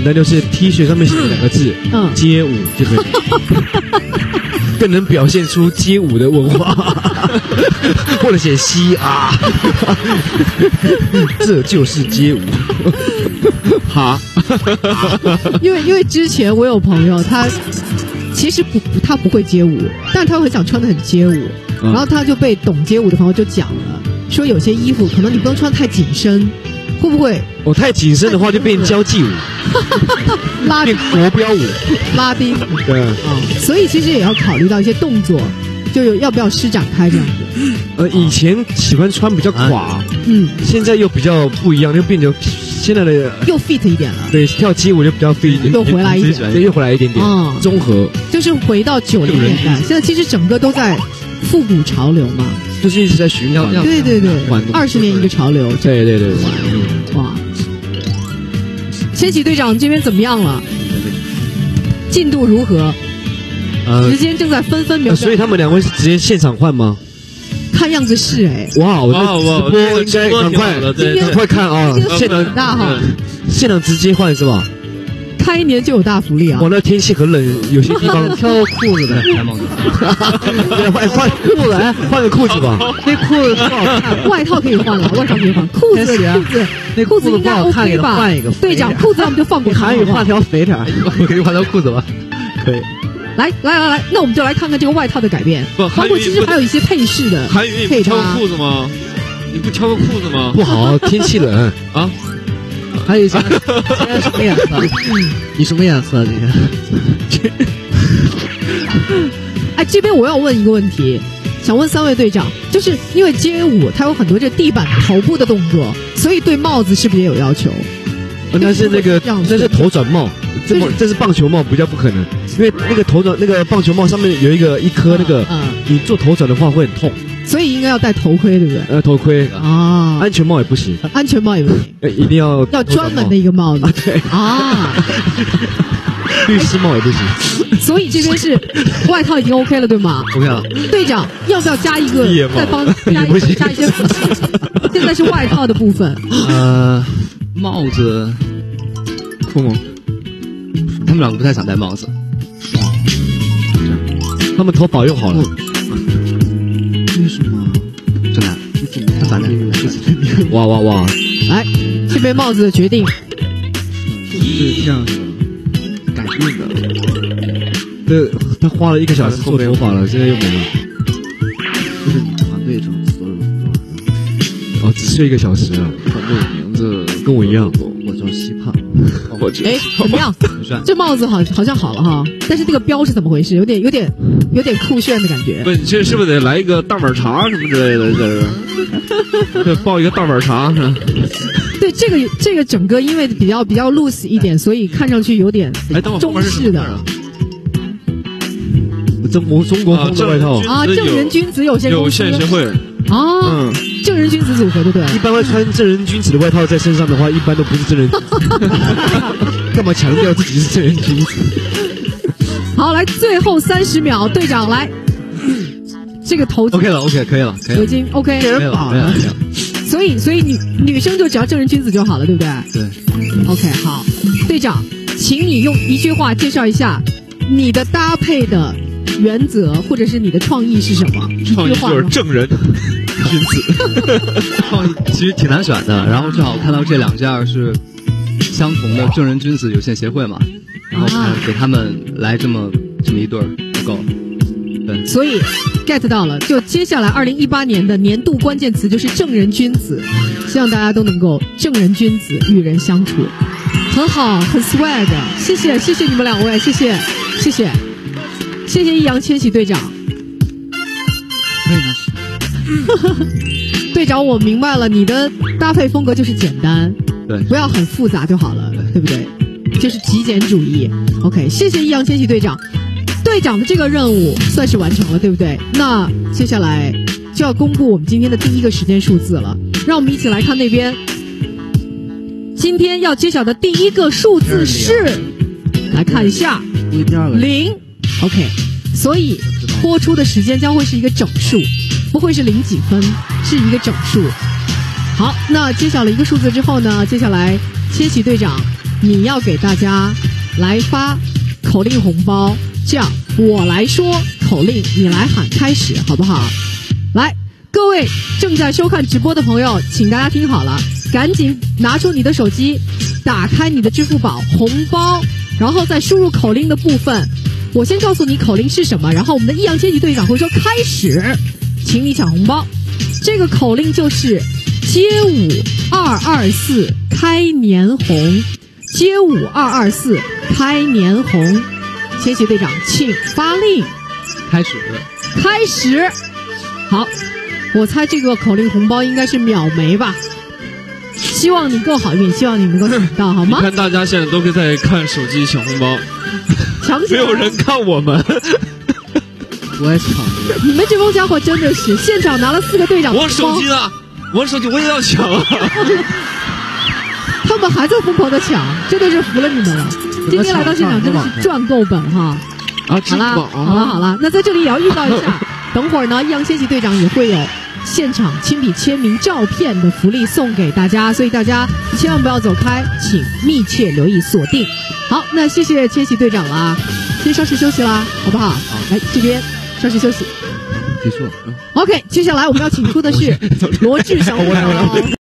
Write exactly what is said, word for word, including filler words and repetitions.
单，就是 T 恤上面写两个字，嗯，街舞就可以，更能表现出街舞的文化，或者写西啊，这就是街舞，哈， 因为因为之前我有朋友他。其实不，他不会街舞，但是他很想穿得很街舞，嗯、然后他就被懂街舞的朋友就讲了，说有些衣服可能你不能穿太紧身，会不会？ 哦，太紧身的话就变交际舞， 拉变国标舞， 拉丁。 对啊、 哦，所以其实也要考虑到一些动作，就有要不要施展开这样子。 呃，以前喜欢穿比较垮，嗯，现在又比较不一样，又变成。现在的又 fit 一点了， 对，跳街舞就比较 fit 一点， 又回来一点， 对，又回来一点点，嗯，综合， 就是回到九零年代。现在其实整个都在复古潮流嘛， 就是一直在循环， 对对对，二十年一个潮流， 对对对， 哇！千禧队长这边怎么样了？进度如何？呃，时间正在分分秒秒， 所以他们两位是直接现场换吗？ 看样子是哎， 哇！我这直播应该赶快赶快看啊！现场大哈， 现场直接换是吧？ 开年就有大福利啊！ 哇，那天气很冷，有些地方挑裤子的，来帽子， 换换裤子，哎，换个裤子吧。 那裤子不好看， 外套可以换了，外套可以换，裤子裤子那裤子不好看，给他换一个。 队长，裤子我们就放过他。 韩语换条肥点，我给你换条裤子吧，可以。 来来来来，那我们就来看看这个外套的改变，包括其实还有一些配饰的韩语，你不挑裤子吗？你不挑个裤子吗？ 不好，天气冷啊。 还有一些，今天什么颜色？你什么颜色？今天？ 哎，这边我要问一个问题，想问三位队长，就是因为街舞它有很多这地板头部的动作，所以对帽子是不是也有要求？ 那是那个，那是头转帽。这么这是棒球帽，比较不可能，因为那个头转那个棒球帽上面有一个一颗那个，嗯，你做头转的话会很痛， 所以应该要戴头盔，对不对？ 呃，头盔啊， 安全帽也不行， 安全帽也不行， 呃，一定要要专门的一个帽子， 啊对啊， 律师帽也不行， 所以这边是外套已经 OK 了，对吗 ？OK 了。 队长要不要加一个？再帮加一个加一些？现在是外套的部分。 呃，帽子，酷吗？他们两个不太想戴帽子， 他们头保佑好了。 为什么？真的？他咋的？ 哇哇哇！ 来，这边帽子的决定是这样改变的。 这他花了一个小时做头发了，现在又没了。 这是你团队中所有人。 哦，只需要一个小时啊！ 团队名字跟我一样， 我叫西胖。 哎，怎么样？这帽子好好像好了哈，但是这个标是怎么回事？有点有点有点酷炫的感觉。 不，这是不是得来一个大碗茶什么之类的？这是，这抱一个大碗茶是。 对，这个这个整个因为比较比较 loose 一点，所以看上去有点中式的。 中国中国风的外套啊，正人君子有限有限协会啊，嗯，正人君子组合对不对？ 一般会穿正人君子的外套在身上的话，一般都不是正人君子。干嘛强调自己是正人君子？ 好，来最后三十秒，队长来，这个头 OK 了 ，OK 可以了，可以了， 围巾 OK， 没人绑了。 所以所以女女生就只要正人君子就好了，对不对？ 对 ，OK 好，队长，请你用一句话介绍一下你的搭配的原则，或者是你的创意是什么？ 创意就是正人君子。 创意其实挺难选的，然后正好看到这两件是相同的正人君子有限协会嘛，然后看给他们来这么这么一对儿就够了。对， 所以 get 到了，就接下来二零一八年的年度关键词就是正人君子，希望大家都能够正人君子与人相处，很好，很 swag， 谢谢谢谢你们两位，谢谢谢谢谢谢易烊千玺队长。队长，我明白了，你的搭配风格就是简单， 对， 不要很复杂就好了， 对, 对不对？就是极简主义。OK， 谢谢易烊千玺队长。队长的这个任务算是完成了，对不对？那接下来就要公布我们今天的第一个时间数字了，让我们一起来看那边。今天要揭晓的第一个数字是，来看一下，零。OK， 所以播出的时间将会是一个整数，不会是零几分，是一个整数。好，那揭晓了一个数字之后呢，接下来千玺队长你要给大家来发口令红包，这样我来说口令，你来喊开始，好不好？来，各位正在收看直播的朋友，请大家听好了，赶紧拿出你的手机，打开你的支付宝红包，然后再输入口令的部分。我先告诉你口令是什么，然后我们的易烊千玺队长会说开始，请你抢红包。这个口令就是街舞二二四开年红，街舞二二四开年红。千玺队长，请发令。 开始， 开始。好，我猜这个口令红包应该是秒没吧？希望你够好运，希望你能够抢到，好吗？ 你看大家现在都在看手机抢红包， 抢没有人看我们。 我也抢。 你们这帮家伙真的是现场拿了四个队长的我手机呢？我手机我也要抢啊！ 他们还在疯狂的抢，真的是服了你们了。今天来到现场真的是赚够本哈！ 啊， 好啦，好了好了，那在这里也要预告一下，等会儿呢，易烊千玺队长也会有现场亲笔签名照片的福利送给大家，所以大家千万不要走开，请密切留意锁定。好，那谢谢千玺队长啦，先稍事休息啦，好不好？好，来这边稍事休息。 结束。 OK， 接下来我们要请出的是罗志祥队长。